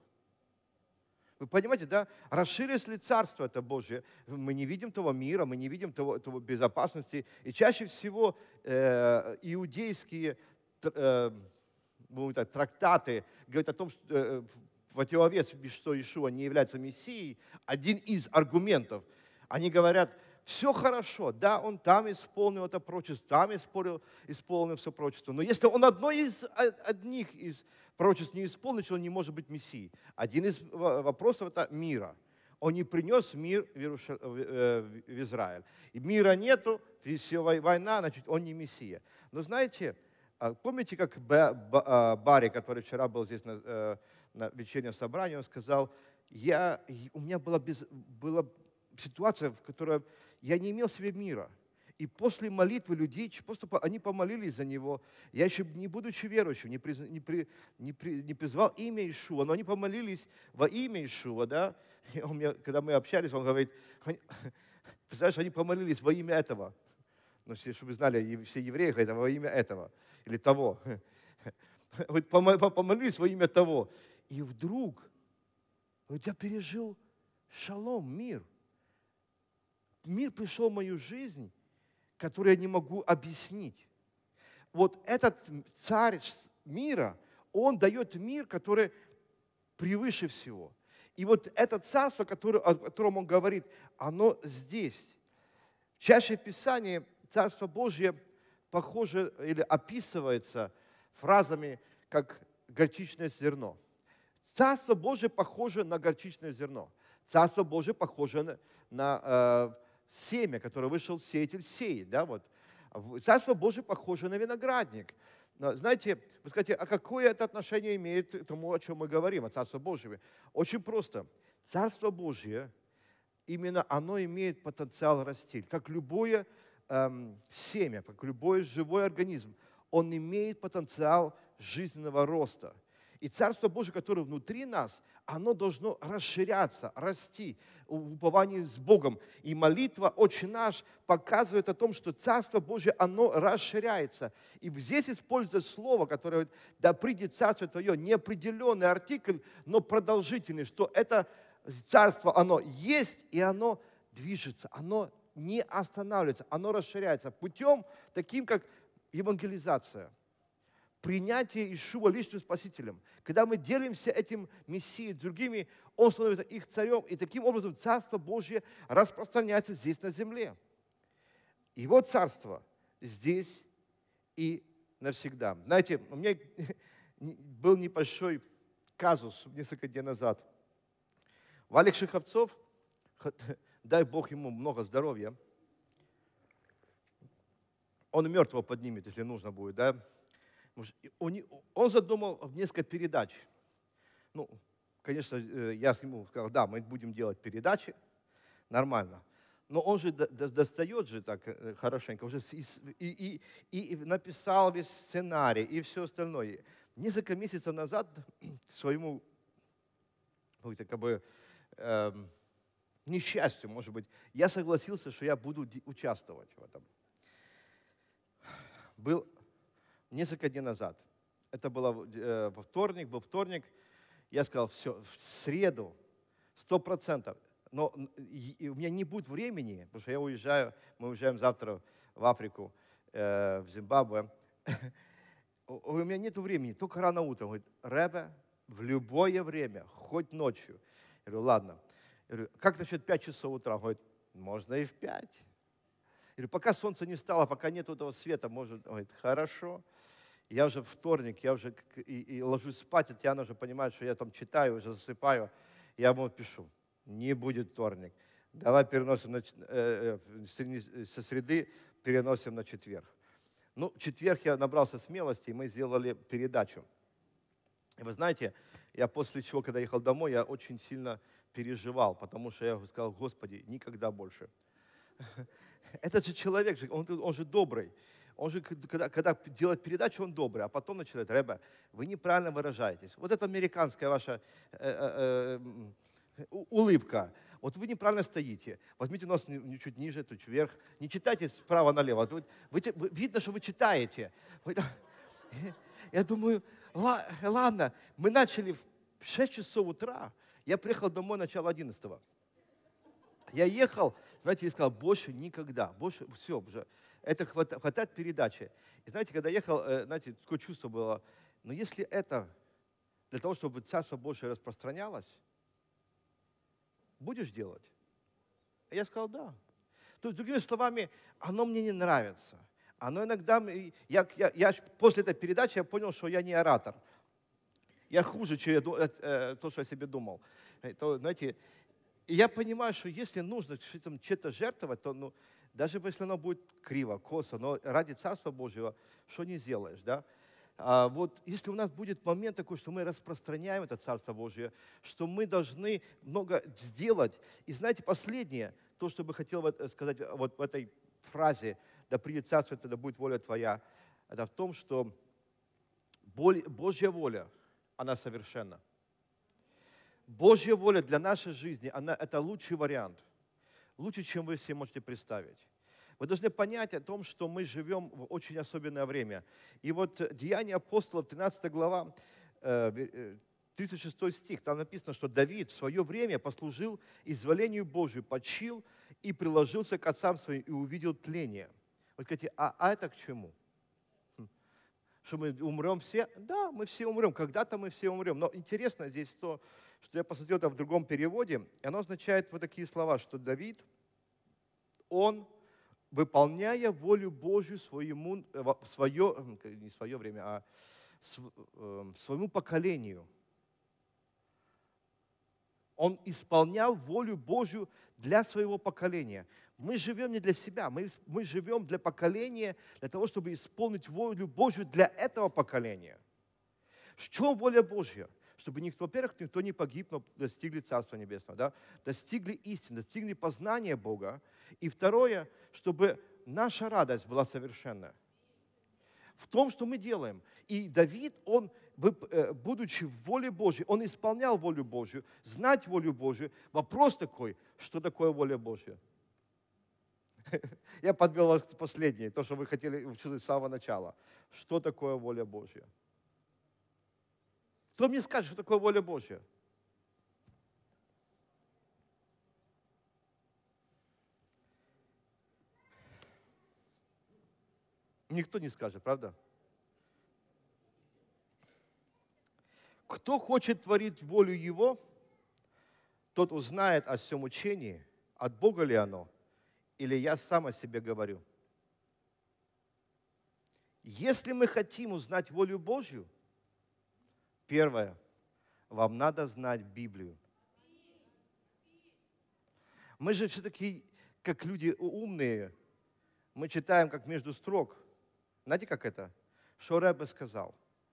Speaker 1: Вы понимаете, да? Расширилось ли Царство это Божье? Мы не видим того мира, мы не видим того, того безопасности. И чаще всего э, иудейские э, так, трактаты говорят о том, что э, в противовес, что Иешуа не является Мессией. Один из аргументов. Они говорят, все хорошо, да, он там исполнил это пророчество, там исполнил, исполнил все пророчество. Но если он одно из одних из пророчеств не исполнил, то он не может быть Мессией. Один из вопросов – это мира. Он не принес мир в Израиль. И мира нету, все война, значит, он не Мессия. Но знаете, помните, как Барри, который вчера был здесь на, на вечернем собрании, он сказал, я, у меня была, без, была ситуация, в которой я не имел себе мира. И после молитвы людей, просто они помолились за него. Я еще, не будучи верующим, не, приз, не, при, не, при, не призвал имя Иешуа, но они помолились во имя Иешуа, да. И он мне, когда мы общались, он говорит, представляешь, они помолились во имя этого. Ну, чтобы вы знали, все евреи говорят, во имя этого или того. Вот помолились во имя того. И вдруг вот я пережил шалом, мир. Мир пришел в мою жизнь, который я не могу объяснить. Вот этот царь мира, он дает мир, который превыше всего. И вот это царство, которое, о котором он говорит, оно здесь. Чаще в Писании Царство Божье похоже или описывается фразами, как горчичное зерно. Царство Божье похоже на горчичное зерно. Царство Божье похоже на, на э, семя, которое вышел сеятель сеять. Да, вот. Царство Божье похоже на виноградник. Но, знаете, вы скажете, а какое это отношение имеет к тому, о чем мы говорим, о Царстве Божьем? Очень просто. Царство Божье, именно оно имеет потенциал расти. Как любое эм, семя, как любой живой организм, он имеет потенциал жизненного роста. И Царство Божие, которое внутри нас, оно должно расширяться, расти в уповании с Богом. И молитва «Отче наш» показывает о том, что Царство Божие, оно расширяется. И здесь используется слово, которое говорит, да придет Царство Твое, неопределенный артикль, но продолжительный, что это Царство, оно есть, и оно движется, оно не останавливается, оно расширяется путем таким, как евангелизация. Принятие Иешуа личным спасителем. Когда мы делимся этим Мессией с другими, Он становится их царем, и таким образом Царство Божье распространяется здесь на земле. Его Царство здесь и навсегда. Знаете, у меня был небольшой казус несколько дней назад. Валик Шиховцов, дай Бог ему много здоровья, он мертвого поднимет, если нужно будет, да? Он задумал несколько передач. Ну, конечно, я с ним сказал, да, мы будем делать передачи, нормально. Но он же достает же так хорошенько, уже и, и, и, и написал весь сценарий и все остальное. Несколько месяцев назад к своему как бы, э, несчастью, может быть, я согласился, что я буду участвовать в этом. Был несколько дней назад. Это было э, во вторник, был вторник. Я сказал, все, в среду, сто процентов. Но и, и у меня не будет времени, потому что я уезжаю, мы уезжаем завтра в Африку, э, в Зимбабве. У меня нет времени, только рано утром. Он говорит, Ребе, в любое время, хоть ночью. Я говорю, ладно. Я говорю, как насчет пять часов утра? Он говорит, можно и в пять. Я говорю, пока солнце не встало, пока нет этого света, может. Он говорит, хорошо. Я уже вторник, я уже и, и ложусь спать, а Татьяна уже понимает, что я там читаю, уже засыпаю. Я ему пишу, не будет вторник. Давай переносим на, э, э, со среды, переносим на четверг. Ну, в четверг я набрался смелости, и мы сделали передачу. И вы знаете, я после чего, когда ехал домой, я очень сильно переживал, потому что я сказал, Господи, никогда больше. Этот же человек, он, он же добрый. Он же, когда, когда делает передачу, он добрый, а потом начинает, Ребе, вы неправильно выражаетесь. Вот это американская ваша э, э, э, улыбка. вот вы неправильно стоите, возьмите нос чуть ниже, чуть вверх, не читайте справа налево. Вы, вы, вы, видно, что вы читаете. Вы, я думаю, ладно, мы начали в шесть часов утра, я приехал домой начало одиннадцатого. Я ехал, знаете, и сказал, больше никогда, больше, все уже, это хватает, хватает передачи. И знаете, когда ехал, знаете, такое чувство было, но если это для того, чтобы Царство Божие распространялось, будешь делать? И я сказал, да. То есть, другими словами, оно мне не нравится. Оно иногда, я, я, я после этой передачи я понял, что я не оратор. Я хуже, чем я, то, что я себе думал. То, знаете, и я понимаю, что если нужно что-то жертвовать, то ну, даже если оно будет криво, косо, но ради Царства Божьего, что не сделаешь, да? А вот если у нас будет момент такой, что мы распространяем это Царство Божие, что мы должны много сделать. И знаете, последнее, то, что бы хотел сказать вот в этой фразе, да придет Царство, это да будет воля Твоя, это в том, что Божья воля, она совершенна. Божья воля для нашей жизни, она, это лучший вариант. Лучше, чем вы себе можете представить. Вы должны понять о том, что мы живем в очень особенное время. И вот Деяния апостолов, тринадцатая глава, тридцать шестой стих, там написано, что Давид в свое время послужил изволению Божию, почил и приложился к отцам своим и увидел тление. Вы скажете, а, а это к чему? Что мы умрем все? Да, мы все умрем. Когда-то мы все умрем. Но интересно здесь то, что я посмотрел это в другом переводе, и оно означает вот такие слова, что Давид, он, выполняя волю Божью своему, в свое, не свое время, а своему поколению, он исполнял волю Божью для своего поколения. Мы живем не для себя, мы, мы живем для поколения, для того, чтобы исполнить волю Божью для этого поколения. В чем воля Божья? Чтобы, никто, во-первых, никто не погиб, но достигли Царства Небесного, да? Достигли истины, достигли познания Бога. И второе, чтобы наша радость была совершенна. В том, что мы делаем. И Давид, он, будучи в воле Божьей, он исполнял волю Божью, знать волю Божью. Вопрос такой, что такое воля Божья? Я подвел вас к последней, то, что вы хотели учить с самого начала. Что такое воля Божья? Кто мне скажет, что такое воля Божья? Никто не скажет, правда? Кто хочет творить волю Его, тот узнает о всем учении, от Бога ли оно, или я сам о себе говорю. Если мы хотим узнать волю Божью, первое, вам надо знать Библию. Мы же все-таки, как люди умные, мы читаем как между строк. Знаете, как это? Что Ребе сказал.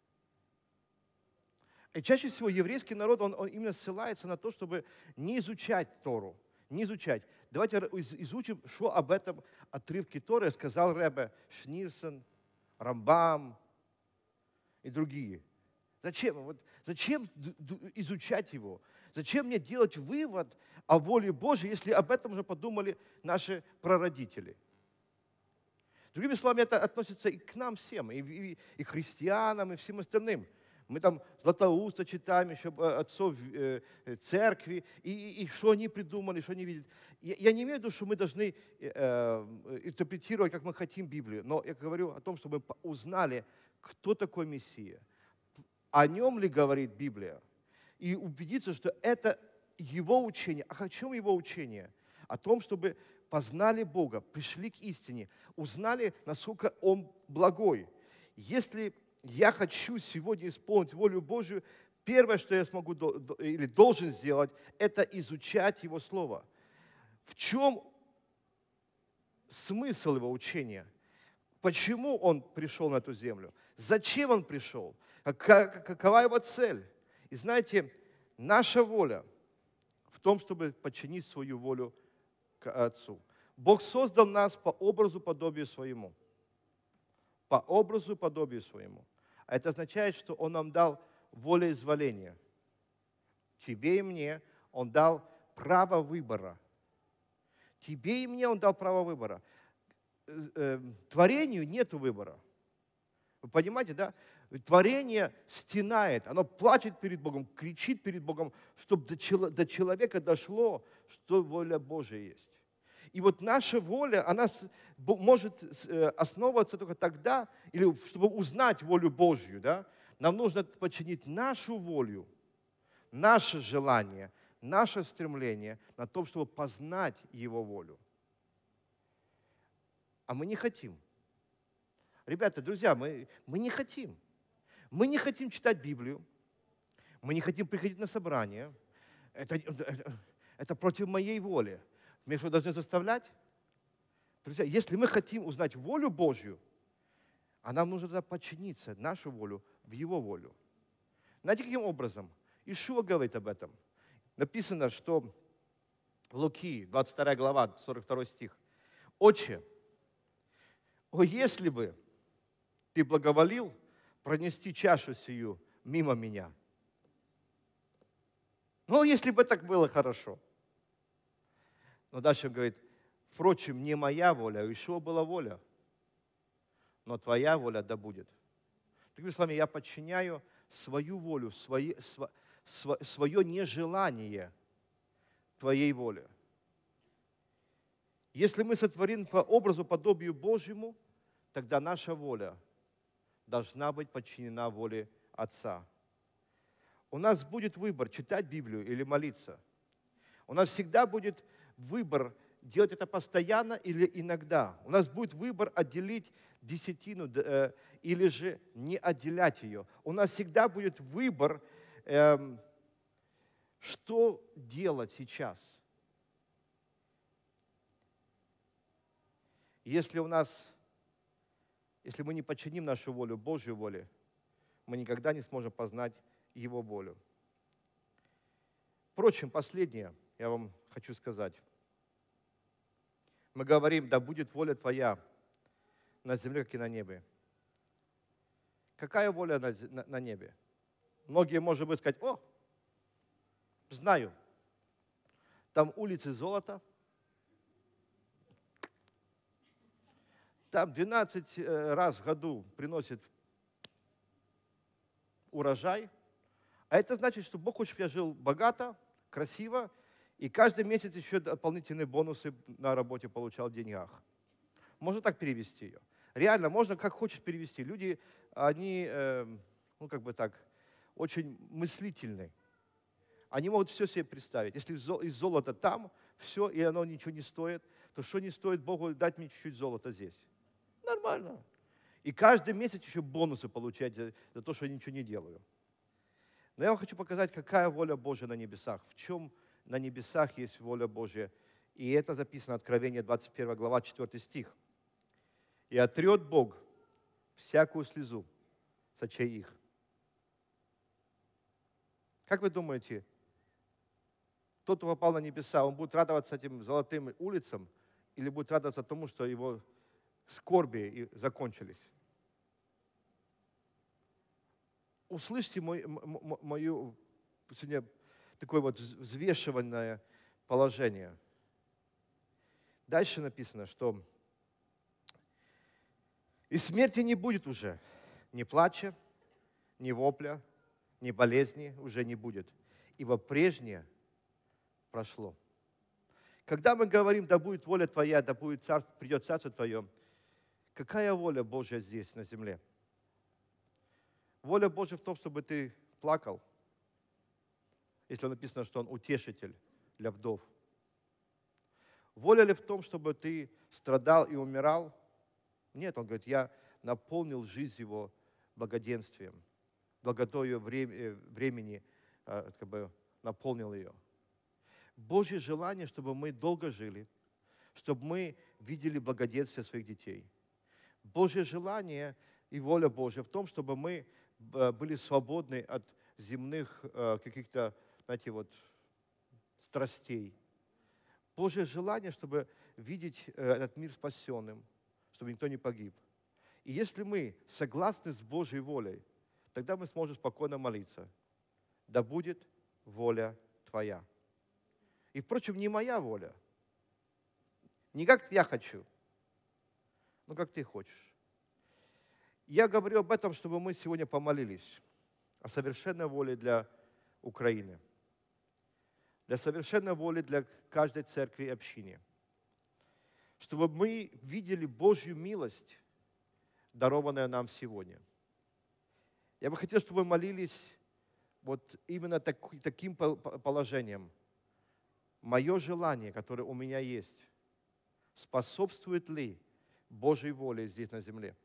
Speaker 1: И чаще всего еврейский народ, он, он именно ссылается на то, чтобы не изучать Тору, не изучать. Давайте изучим, что об этом отрывке Торы сказал Ребе Шнирсон, Рамбам и другие. Зачем? Вот, зачем изучать его? Зачем мне делать вывод о воле Божьей, если об этом уже подумали наши прародители? Другими словами, это относится и к нам всем, и, и, и христианам, и всем остальным. Мы там Златоуста читаем, еще отцов э, церкви, и, и, и что они придумали, что они видят. Я, я не имею в виду, что мы должны э, интерпретировать, как мы хотим Библию, но я говорю о том, чтобы мы узнали, кто такой Мессия, о нем ли говорит Библия, и убедиться, что это его учение. А о чем его учение? О том, чтобы познали Бога, пришли к истине, узнали, насколько Он благой. Если я хочу сегодня исполнить волю Божью, первое, что я смогу или должен сделать, это изучать Его Слово. В чем смысл Его учения? Почему Он пришел на эту землю? Зачем Он пришел? Какова Его цель? И знаете, наша воля в том, чтобы подчинить свою волю к Отцу. Бог создал нас по образу, подобию Своему. По образу, подобию Своему. А это означает, что Он нам дал волеизъявление. Тебе и мне Он дал право выбора. Тебе и мне Он дал право выбора. Творению нет выбора. Вы понимаете, да? Творение стенает, оно плачет перед Богом, кричит перед Богом, чтобы до человека дошло, что воля Божия есть. И вот наша воля, она может основываться только тогда, или чтобы узнать волю Божью, да, нам нужно подчинить нашу волю, наше желание, наше стремление на то, чтобы познать Его волю. А мы не хотим. Ребята, друзья, мы, мы не хотим. Мы не хотим читать Библию. Мы не хотим приходить на собрание. Это, это, это против моей воли. Меня что, должны заставлять? Друзья, если мы хотим узнать волю Божью, а нам нужно тогда подчиниться, нашу волю, в Его волю. Знаете, каким образом? Иешуа говорит об этом. Написано, что в Луки, двадцать вторая глава, сорок второй стих. «Отче, о, если бы ты благоволил пронести чашу сию мимо меня». Ну, если бы так было хорошо. Но дальше он говорит, впрочем, не моя воля, а Иешуа была воля, но твоя воля да будет. Другими словами, я подчиняю свою волю, свои, сво, сво, свое нежелание твоей воле. Если мы сотворим по образу, подобию Божьему, тогда наша воля должна быть подчинена воле Отца. У нас будет выбор, читать Библию или молиться. У нас всегда будет выбор, делать это постоянно или иногда. У нас будет выбор отделить десятину э, или же не отделять ее. У нас всегда будет выбор, э, что делать сейчас. Если у нас, если мы не подчиним нашу волю Божью воле, мы никогда не сможем познать Его волю. Впрочем, последнее я вам хочу сказать. Мы говорим, да будет воля Твоя на земле, как и на небе. Какая воля на, на, на небе? Многие, может быть, сказать, о, знаю, там улицы золота, там двенадцать раз в году приносит урожай, а это значит, что Бог хочет, чтобы я жил богато, красиво, и каждый месяц еще дополнительные бонусы на работе получал в деньгах. Можно так перевести ее. Реально, можно как хочешь перевести. Люди, они, э, ну как бы так, очень мыслительны. Они могут все себе представить. Если из золота там все, и оно ничего не стоит, то что не стоит Богу дать мне чуть-чуть золота здесь? Нормально. И каждый месяц еще бонусы получать за, за то, что я ничего не делаю. Но я вам хочу показать, какая воля Божья на небесах, в чем на небесах есть воля Божья. И это записано в Откровении, двадцать первая глава, четвёртый стих. «И отрет Бог всякую слезу с очей их». Как вы думаете, тот, кто попал на небеса, он будет радоваться этим золотым улицам или будет радоваться тому, что его скорби закончились? Услышьте мой, мою сегодня такое вот взвешиванное положение. Дальше написано, что и смерти не будет уже, ни плача, ни вопля, ни болезни уже не будет, ибо прежнее прошло. Когда мы говорим, да будет воля Твоя, да будет царство, придет царство Твое, какая воля Божья здесь на земле? Воля Божья в том, чтобы ты плакал, если написано, что Он утешитель для вдов. Воля ли в том, чтобы ты страдал и умирал? Нет, Он говорит, я наполнил жизнь его благоденствием, благодатью времени как бы наполнил ее. Божье желание, чтобы мы долго жили, чтобы мы видели благоденствие своих детей. Божье желание и воля Божья в том, чтобы мы были свободны от земных каких-то, знаете, вот, страстей. Божье желание, чтобы видеть этот мир спасенным, чтобы никто не погиб. И если мы согласны с Божьей волей, тогда мы сможем спокойно молиться. Да будет воля Твоя. И, впрочем, не моя воля. Не как я хочу, но как ты хочешь. Я говорю об этом, чтобы мы сегодня помолились о совершенной воле для Украины, для совершенной воли для каждой церкви и общины, чтобы мы видели Божью милость, дарованную нам сегодня. Я бы хотел, чтобы мы молились вот именно так, таким положением. Мое желание, которое у меня есть, способствует ли Божьей воле здесь на земле?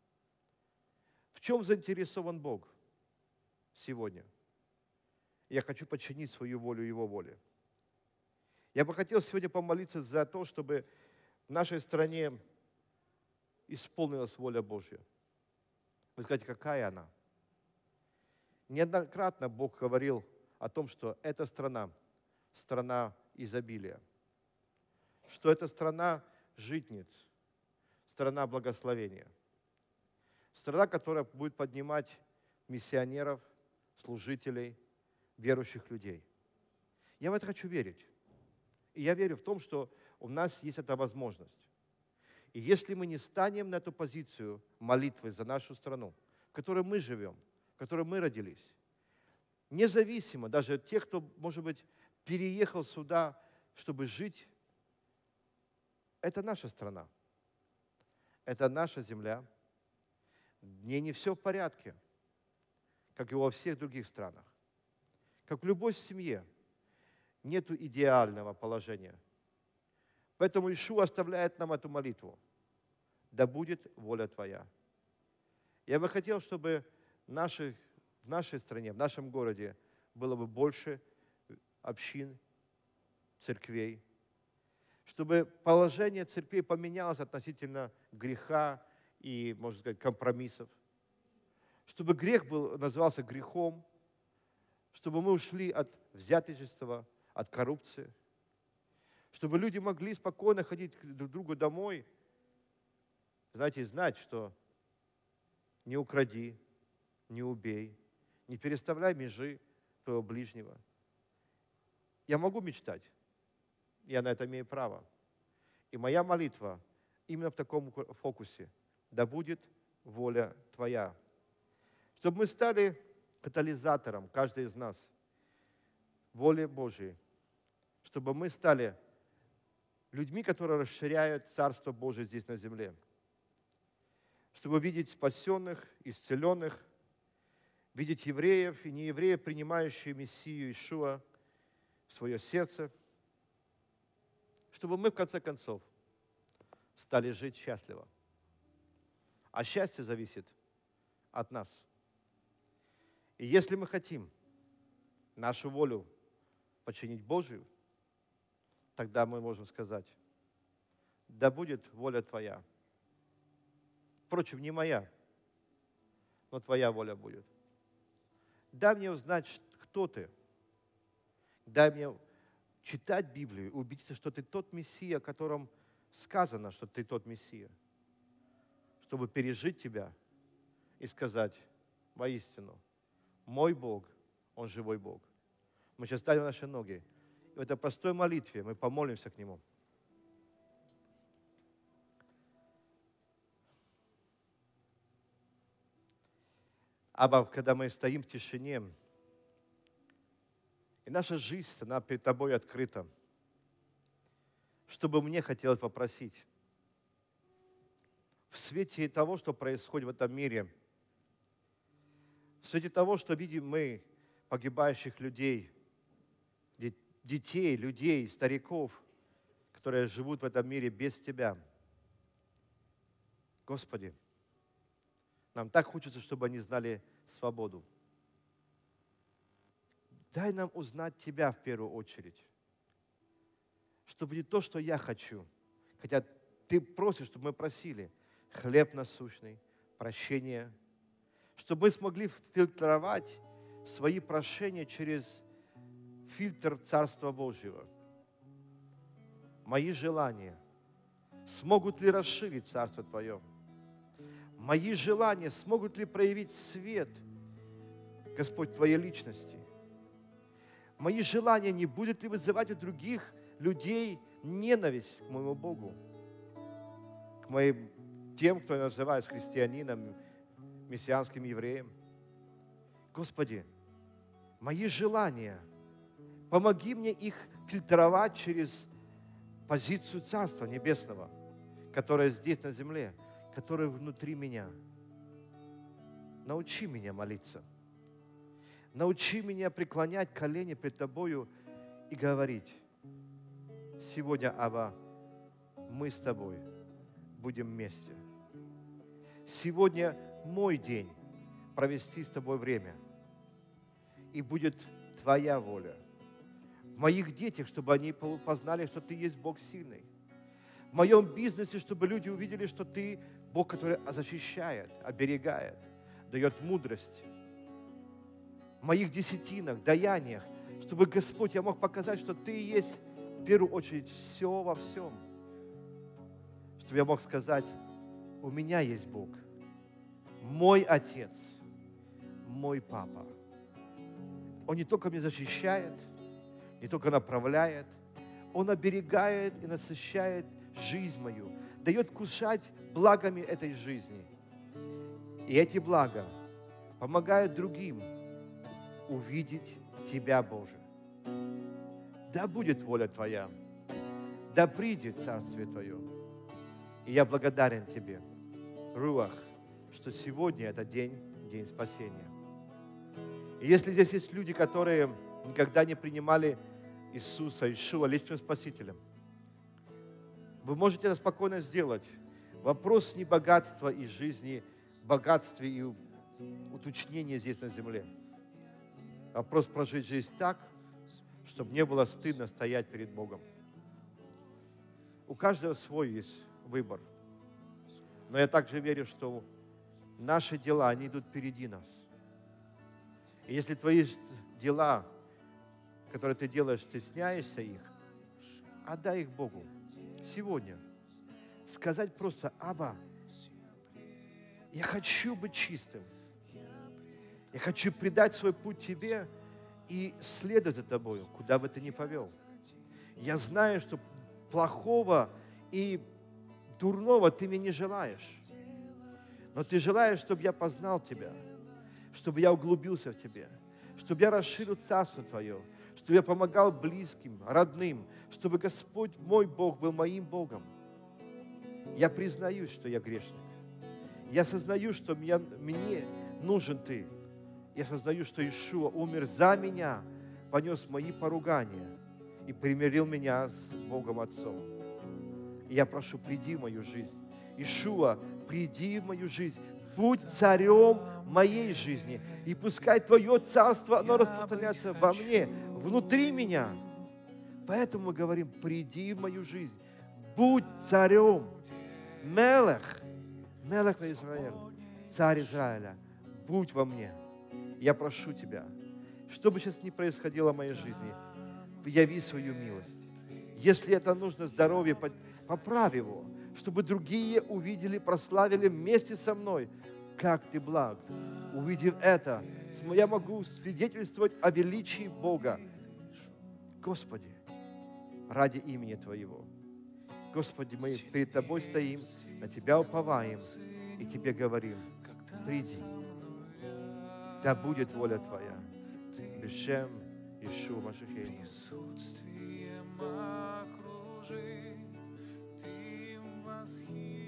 Speaker 1: В чем заинтересован Бог сегодня? Я хочу подчинить свою волю Его воле. Я бы хотел сегодня помолиться за то, чтобы в нашей стране исполнилась воля Божья. Вы скажете, какая она? Неоднократно Бог говорил о том, что эта страна – страна изобилия, что это страна житниц, страна благословения, страна, которая будет поднимать миссионеров, служителей, верующих людей. Я в это хочу верить. И я верю в том, что у нас есть эта возможность. И если мы не станем на эту позицию молитвы за нашу страну, в которой мы живем, в которой мы родились, независимо даже от тех, кто, может быть, переехал сюда, чтобы жить, это наша страна, это наша земля. В ней не все в порядке, как и во всех других странах. Как в любой семье, нет идеального положения. Поэтому Иешуа оставляет нам эту молитву. Да будет воля Твоя. Я бы хотел, чтобы в нашей, в нашей стране, в нашем городе было бы больше общин, церквей, чтобы положение церквей поменялось относительно греха и, можно сказать, компромиссов, чтобы грех был, назывался грехом, чтобы мы ушли от взяточества, от коррупции, чтобы люди могли спокойно ходить друг к другу домой, знаете, и знать, что не укради, не убей, не переставляй межи твоего ближнего. Я могу мечтать, я на это имею право. И моя молитва именно в таком фокусе. Да будет воля Твоя. Чтобы мы стали катализатором, каждый из нас, воли Божьей. Чтобы мы стали людьми, которые расширяют Царство Божие здесь на земле. Чтобы видеть спасенных, исцеленных, видеть евреев и неевреев, принимающих Мессию Иешуа в свое сердце. Чтобы мы, в конце концов, стали жить счастливо. А счастье зависит от нас. И если мы хотим нашу волю подчинить Божию, тогда мы можем сказать, да будет воля Твоя. Впрочем, не моя, но Твоя воля будет. Дай мне узнать, кто Ты. Дай мне читать Библию и убедиться, что Ты тот Мессия, о котором сказано, что Ты тот Мессия. Чтобы пережить Тебя и сказать воистину, мой Бог, Он живой Бог. Мы сейчас ставим наши ноги. И в этой простой молитве мы помолимся к Нему. Абба, когда мы стоим в тишине, и наша жизнь, она перед Тобой открыта, чтобы мне хотелось попросить, в свете того, что происходит в этом мире, в свете того, что видим мы, погибающих людей, детей, людей, стариков, которые живут в этом мире без Тебя. Господи, нам так хочется, чтобы они знали свободу. Дай нам узнать Тебя в первую очередь, чтобы не то, что я хочу, хотя Ты просишь, чтобы мы просили хлеб насущный, прощение, чтобы мы смогли фильтровать свои прошения через фильтр Царства Божьего. Мои желания смогут ли расширить Царство Твое? Мои желания смогут ли проявить свет, Господь, Твоей личности? Мои желания не будут ли вызывать у других людей ненависть к моему Богу, к моим тем, кто я называю христианином, мессианским евреем. Господи, мои желания, помоги мне их фильтровать через позицию Царства Небесного, которое здесь на земле, которое внутри меня. Научи меня молиться. Научи меня преклонять колени пред Тобою и говорить: сегодня, Абба, мы с Тобой будем вместе. Сегодня мой день провести с Тобой время. И будет Твоя воля. В моих детях, чтобы они познали, что Ты есть Бог сильный. В моем бизнесе, чтобы люди увидели, что Ты Бог, который защищает, оберегает, дает мудрость. В моих десятинах, даяниях, чтобы, Господь, я мог показать, что Ты есть в первую очередь все во всем. Чтобы я мог сказать: у меня есть Бог, мой Отец, мой Папа. Он не только меня защищает, не только направляет, Он оберегает и насыщает жизнь мою, дает вкушать благами этой жизни. И эти блага помогают другим увидеть Тебя, Боже. Да будет воля Твоя, да придет Царствие Твое. И я благодарен Тебе, Руах, что сегодня это день, день спасения. И если здесь есть люди, которые никогда не принимали Иисуса, Иешуа личным Спасителем, вы можете это спокойно сделать. Вопрос не богатства и жизни, богатстве и уточнения здесь на земле. Вопрос прожить жизнь так, чтобы не было стыдно стоять перед Богом. У каждого свой есть выбор. Но я также верю, что наши дела, они идут впереди нас. И если твои дела, которые ты делаешь, стесняешься их, отдай их Богу. Сегодня сказать просто: Абба, я хочу быть чистым. Я хочу предать свой путь Тебе и следовать за Тобою, куда бы Ты ни повел. Я знаю, что плохого и дурного Ты мне не желаешь. Но Ты желаешь, чтобы я познал Тебя, чтобы я углубился в Тебе, чтобы я расширил Царство Твое, чтобы я помогал близким, родным, чтобы Господь мой Бог был моим Богом. Я признаюсь, что я грешник. Я осознаю, что мне, мне нужен Ты. Я осознаю, что Иешуа умер за меня, понес мои поругания и примирил меня с Богом Отцом. И я прошу, приди в мою жизнь. Иешуа, приди в мою жизнь. Будь царем моей жизни. И пускай Твое царство, оно распространяется во мне, внутри меня. Поэтому мы говорим: приди в мою жизнь. Будь царем. Мелех. Мелех на Израиль. Царь Израиля. Будь во мне. Я прошу Тебя, что бы сейчас ни происходило в моей жизни, яви свою милость. Если это нужно здоровье, поправь его, чтобы другие увидели, прославили вместе со мной, как Ты благ. Увидев это, я могу свидетельствовать о величии Бога. Господи, ради имени Твоего. Господи, мы перед Тобой стоим, на Тебя уповаем и Тебе говорим: приди. Да будет воля Твоя. Бешем Иешуа Машихейну.
Speaker 2: Присутствием окружи, Ты восхищаешь.